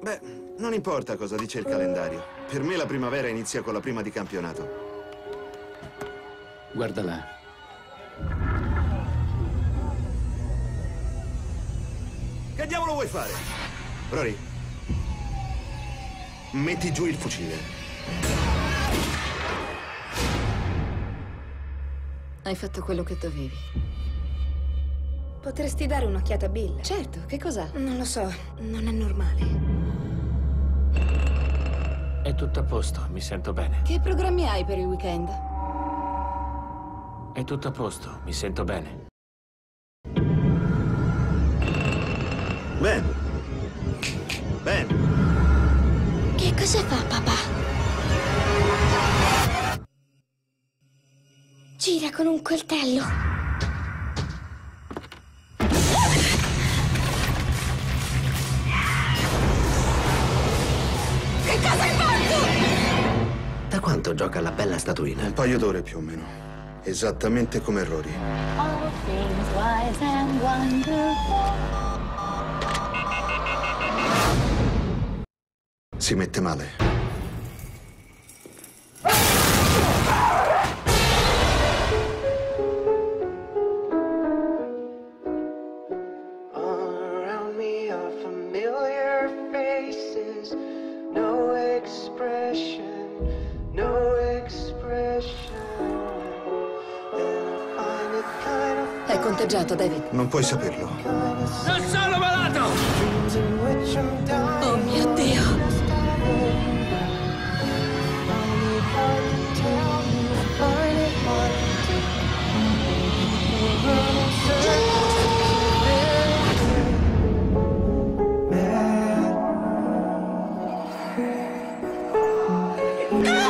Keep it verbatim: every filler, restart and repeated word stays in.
Beh, non importa cosa dice il calendario. Per me la primavera inizia con la prima di campionato. Guarda là. Che diavolo vuoi fare? Rory, metti giù il fucile. Hai fatto quello che dovevi. Potresti dare un'occhiata a Bill? Certo, che cos'ha? Non lo so, non è normale. È tutto a posto, mi sento bene. Che programmi hai per il weekend? È tutto a posto, mi sento bene. Ben. Ben. Che cosa fa, papà? Gira con un coltello. Che cosa hai fatto? Da quanto gioca alla bella statuina? Un paio d'ore più o meno. Esattamente come Rory. All things wise and wonderful. Si mette male. Around me are familiar faces, no expression, no expression. And I find it kind of È conteggiato, David. Non puoi saperlo. Non sono malato! dreams in which I'm dying. Oh mio Dio! Ah!